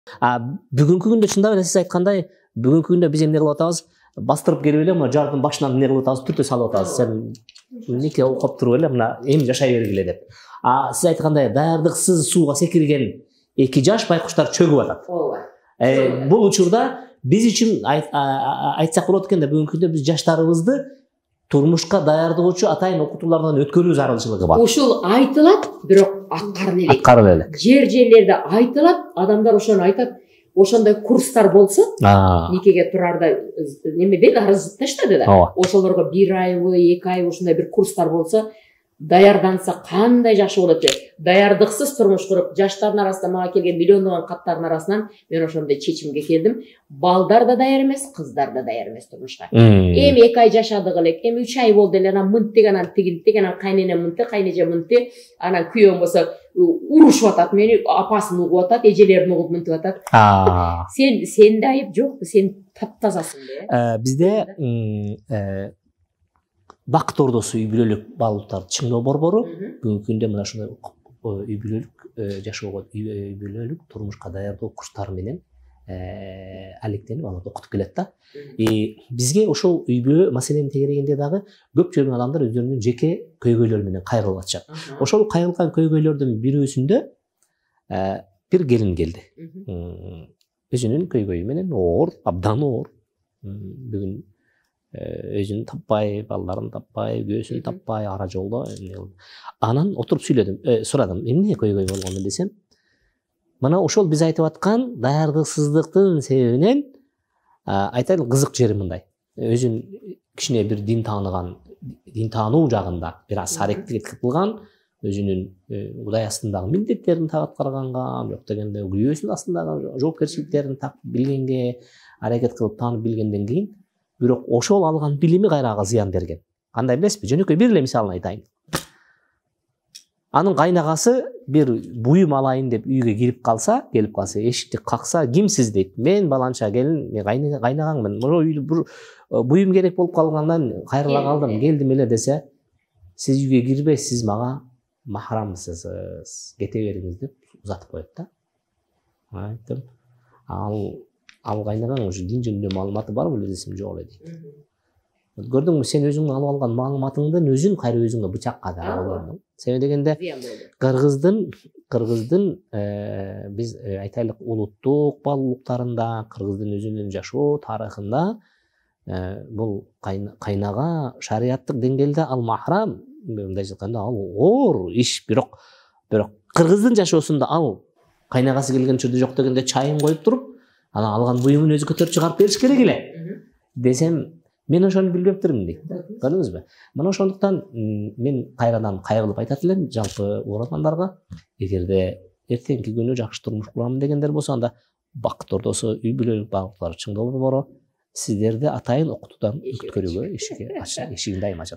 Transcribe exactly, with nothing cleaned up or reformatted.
А бүгүнкү күндө чындап эле сиз айткандай, бүгүнкү күндө биз эмне кылып атабыз? Бастырып келип эле мына жардын башынан эмне кылып атабыз? Түртө салып атабыз. Сен нике окуп туруп эле мына эми жашай бергиле деп. А сиз айткандай даярдыксыз сууга секирген эки жаш байкуштар чөгүп атат. Ооба. Бул учурда биз үчүн айтсак болот экен да, бүгүнкү күндө биз жаштарыбызды турмушка даярдоочу атайын окутуулардан өткөрүү зарылчылыгы бар. Ошол айтылат, бирок аткарып элек. Аткарып элек. Жер жерлерде айтылат, адамдар ошону айтат. Ошондой курстар болсо, никеге турарда немеде арыз таштады да. Ошолорго бир айбы, эки ай ушундай бир курстар болсо, даярданса кандай жакшы болот деп. Даярдыксыз турмуш куруп, жаштардын арасында мага келген миллиондогон каттардын арасынан мен ошондой чечимге келдим. Балдар да даяр эмес, кыздар да даяр эмес турмушка. Эми эки ай жашадык элек, эми үч ай болду эле, анан мынтик, анан тигинтик, анан кайнене мынтик, кайнеже мынтик, анан күйөөм болсо урушуп атат мени, апасын угуп атат, эжелерин угуп мынтип атат. Сен сенде айып жокпу, сен таптазасың да. Бизде бакыт ордосу үй бүлөлүк баалуулуктарды чыңдоо борбору бүгүнкү күндө мына ушундай үй бүлөлүк жашоого, үй бүлөлүк турмушка даярдоо курстары менен алектенип аларды окутуп келет да. Бизге ошол үй бүлө маселени тегерегенде дагы көп жүргөн адамдар өздөрүнүн жеке көйгөйлөрү менен кайрылып атышат. Ошол кайрылган көйгөйлөрдүн бирөөсүндө бир келин келди. Өзүнүн көйгөйү менен оор, абдан оор. Бүгүн өзүн таппай, балдарын таппай, күйөөсүн таппай, ара жолдо. Анан отуруп сүйлөдүм, сурадым, эмне көйгөй болгону десем, мына ошол биз айтып аткан даярдыксыздыктын себебинен айтайлы кызык жери мындай. Өзүн кичине бир дин тааныган, дин таануу жагында бир аз аракет кылган, өзүнүн Кудай астындагы милдеттерин так аткарганга, бирок дегенде күйөөсүнүн астындагы жоопкерчиликтерин так билгенге аракет кылып таанып билгенден кийин, бирок ошол алган билими кайрага зыян берген. Кандай билесизби? Жөнөкөй бир эле мисалын айтайын. Анын кайнагасы бир буюм алайын деп үйгө кирип калса, келип калса, эшикти какса, кимсиз дейт. Мен баланча келин, мен кайнагаңмын. Бир буюм керек болуп калгандан кайрыла калдым, келдим эле десе, сиз үйгө кирбейсиз, сиз мага махрамсыз, кете бериңиз деп узатып коет да. Айттым. Ал ал кайнагаң ушу дин жөнүндө маалыматы бар беле десем, жок эле дейт. Көрдүңбү, сен өзүң алып алган маалыматыңдын өзүн кайра өзүңө бычак кадап. Себеби дегенде кыргыздын кыргыздын биз айтайлык улуттук баалуулуктарында, кыргыздын өзүнүн жашоо тарыхында бул кайнага шариаттык деңгээлде ал махрам, мындайча айтканда ал оор иш, бирок бирок кыргыздын жашоосунда ал кайнагасы келген учурда жок дегенде чайын коюп туруп, анан алган буюмун өзү көтөрүп чыгарып бериш керек эле десем, мен ошону билбептирмин дейт. Көрдүңүзбү? Мына ошондуктан мен кайрадан кайрылып айтат элем жалпы угармандарга, эгерде эртеңки күнү жакшы турмуш курамын дегендер болсо, анда бакыт ордосу үй бүлөлүк баалуулуктарды чыңдоо борбору сиздерди атайын окутуудан өткөрүүгө эшигин дайыма ачат.